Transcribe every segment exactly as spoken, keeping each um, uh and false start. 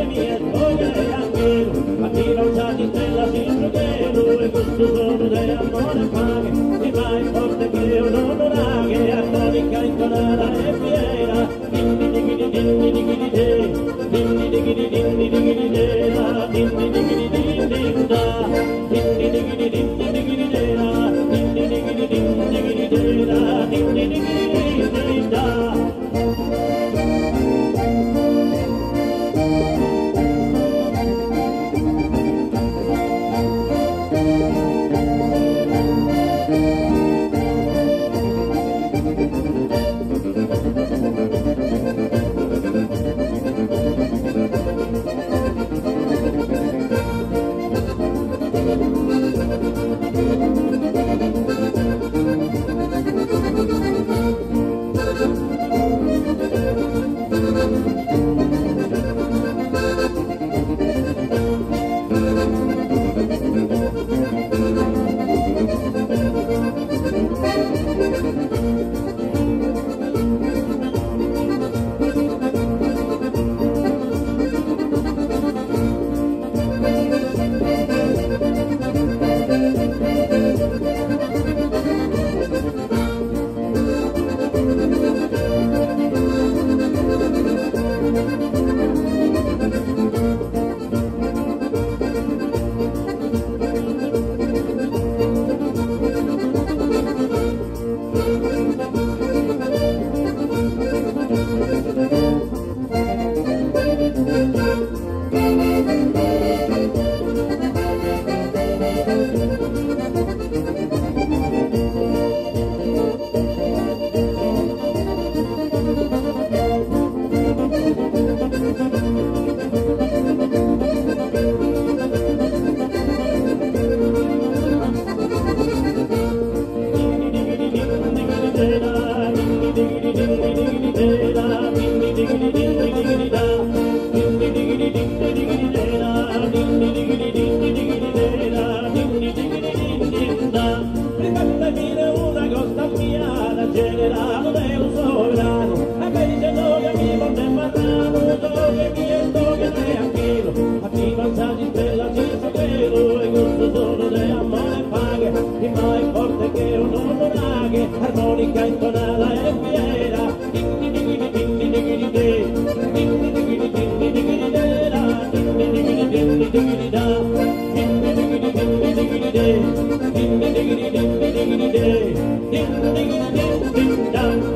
le mie toghe e anche a chi non sa di stella si giochero e questo sono di amore paghe e mai forte che un onoraghe armonica intonata e fiera dimmi dighi dimmi dighi de dimmi dighi dimmi dighi de la dimmi dighi dimmi da dimmi dighi dimmi dighi de la dimmi dighi dimmi dighi de la dimmi dighi dimmi da. Armonica intonata e fiera, dimmi dighi dimmi dighi de, dimmi dighi dimmi dighi de la, dimmi dighi dimmi dighi da, dimmi dighi dimmi dighi de, dimmi dighi dimmi dighi de, dimmi dighi dimmi da.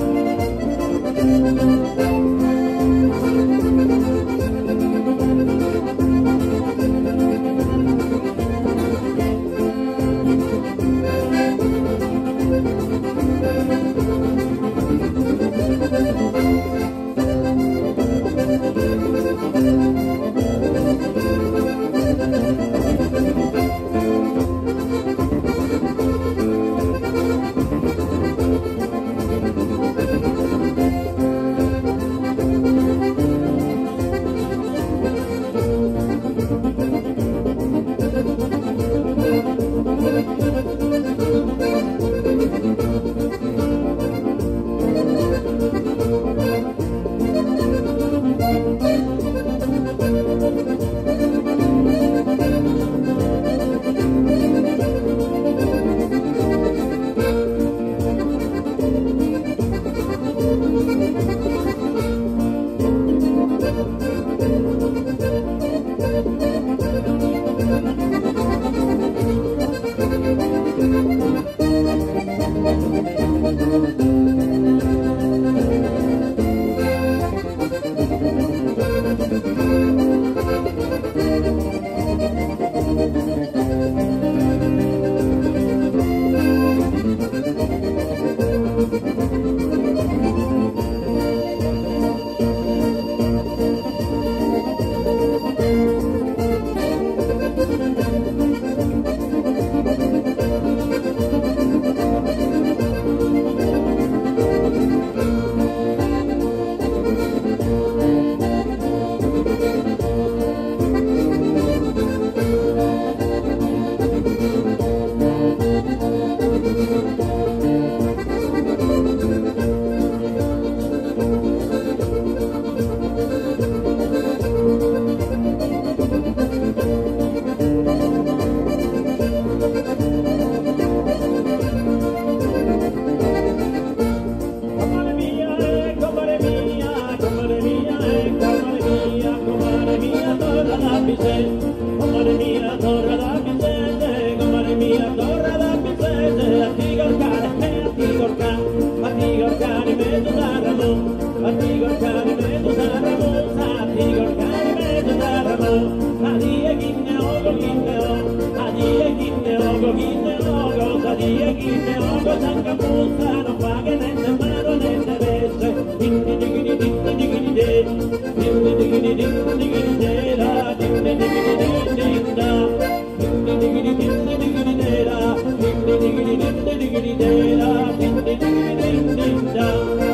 Vicente, amore mia, torre da Vicente, amore mia, torre da Vicente, a ti corcare, eh, a ti corcare, a ti corcare, mezzo da Ramon, a ti corcare, mezzo da Ramon, a ti corcare, mezzo da Ramon, a die chi ne ogo, chi ne ogo, a die chi ne ogo, chi ne ogo, a die chi ne ogo, sanca puzza, non fa che niente mano, niente veste, digni digni digni digni digni, digni digni digni digni dera, digni digni digni da, digni digni digni digni dera, digni digni digni digni dera, digni digni digni da.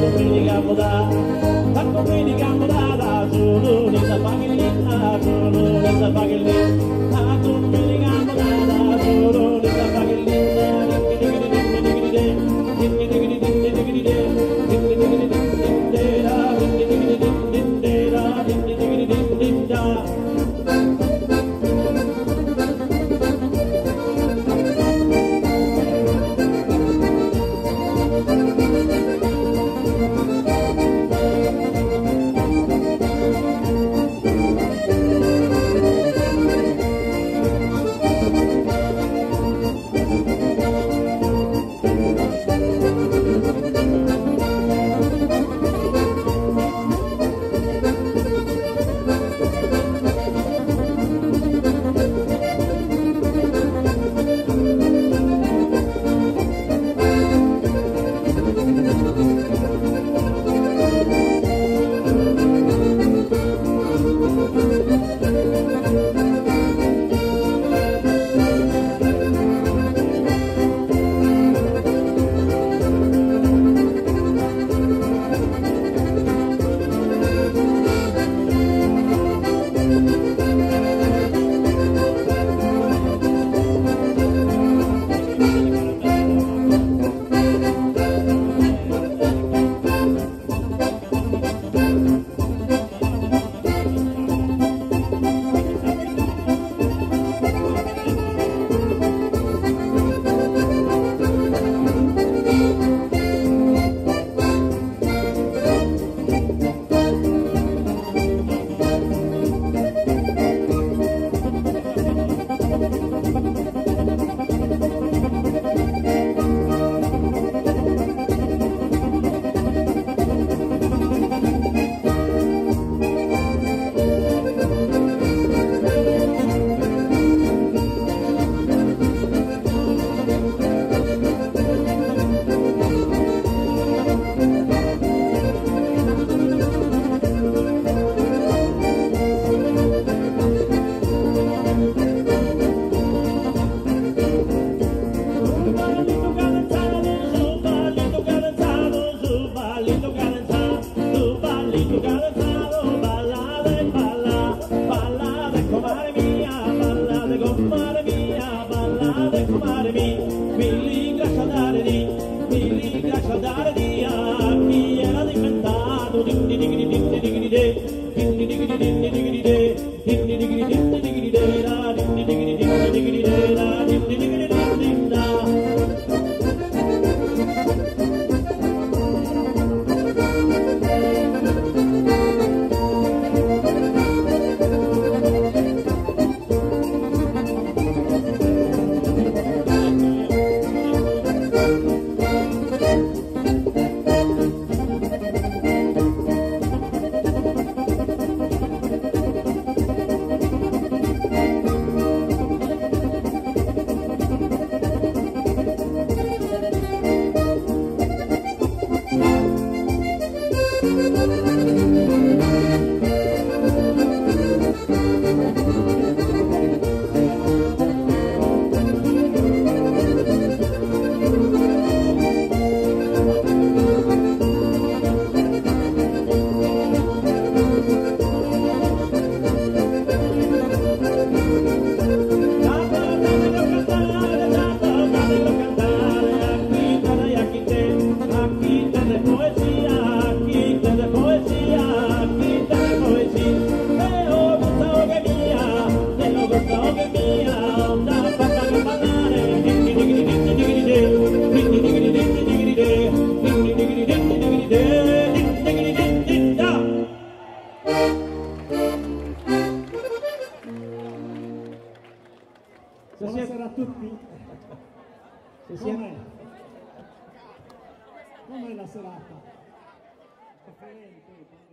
domenica moda, la domenica moda da solo ne sa pagellina, solo ne sa pagellina, la domenica moda da solo ne sa pagellina, digni digni digni digni digni digni digni digni digni digni digni digni digni digni da. Buonasera a tutti. Com'è? Com'è la serata? Differente.